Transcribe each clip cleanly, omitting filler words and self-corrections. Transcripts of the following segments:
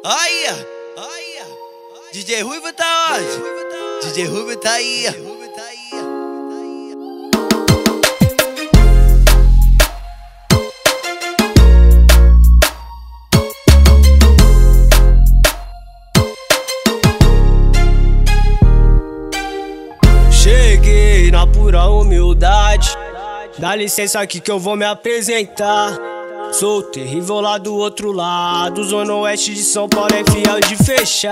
Olha, DJ Ruivo tá onde? DJ Ruivo tá aí. Cheguei na pura humildade. Dá licença aqui que eu vou me apresentar. Sou terrível lá do outro lado. Zona Oeste de São Paulo é fiel de fechar.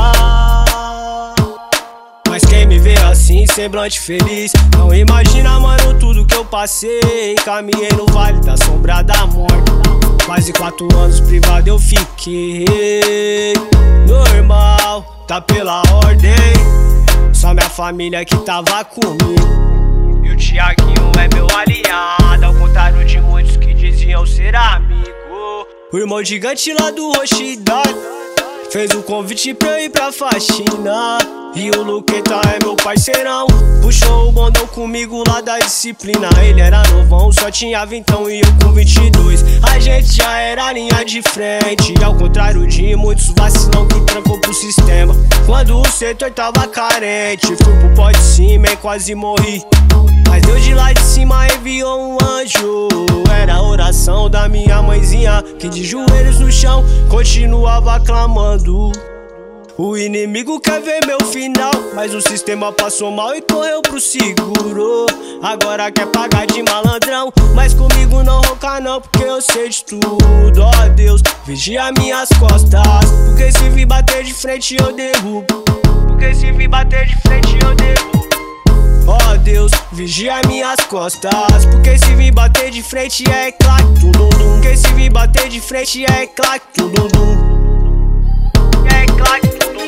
Mas quem me vê assim, semblante feliz, não imagina, mano, tudo que eu passei. Caminhei no vale da sombra da morte. Quase 4 anos privado eu fiquei. Normal, tá pela ordem. Só minha família que tava comigo. E o Thiaguinho é meu aliado, ao contrário de muitos que diziam ser amigo. O irmão gigante lá do Roxidão fez o convite pra eu ir pra faxina. E o Luqueta é meu parceirão, puxou o bondão comigo lá da disciplina. Ele era novão, só tinha 20 e eu com 22. A gente já era linha de frente, ao contrário de muitos vacilão que trancou pro sistema. Quando o setor tava carente, fui pro pó de cima e quase morri. Mas Deus de lá de cima enviou um anjo. Era a oração da minha mãezinha, que de joelhos no chão continuava clamando. O inimigo quer ver meu final, mas o sistema passou mal e correu pro seguro. Agora quer pagar de malandrão, mas comigo não ronca não, porque eu sei de tudo. Ó Deus, vigia minhas costas, porque se vir bater de frente eu derrubo. Porque se vir bater de frente eu derrubo. Ó Deus, vigia minhas costas, porque se vir bater de frente é claque, tudum dum. Porque se vir bater de frente é claque, tudum dum. É claque, tudum dum.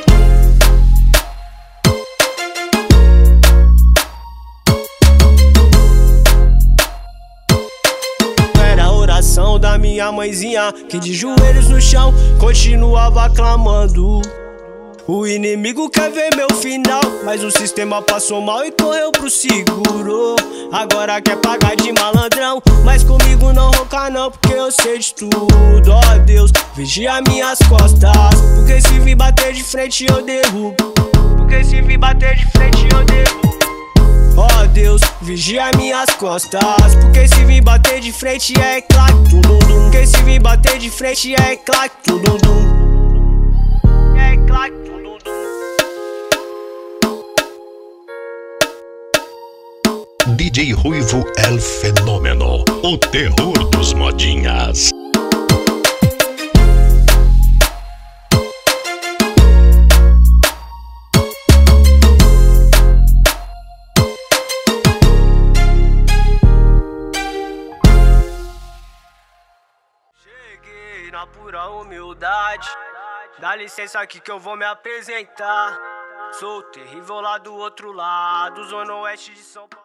Era a oração da minha mãezinha, que de joelhos no chão continuava clamando. O inimigo quer ver meu final, mas o sistema passou mal e correu pro seguro. Agora quer pagar de malandrão, mas comigo não ronca não, porque eu sei de tudo. Ó Deus, vigia minhas costas, porque se vir bater de frente eu derrubo. Porque se vir bater de frente eu derrubo. Ó Deus, vigia minhas costas, porque se vir bater de frente é claque, tudum dum. Porque se vir bater de frente é claque, tudum dum. É claque. DJ Ruivo El Fenômeno, o terror dos modinhas. Cheguei na pura humildade. Dá licença aqui que eu vou me apresentar. Sou terrível lá do outro lado, Zona Oeste de São Paulo.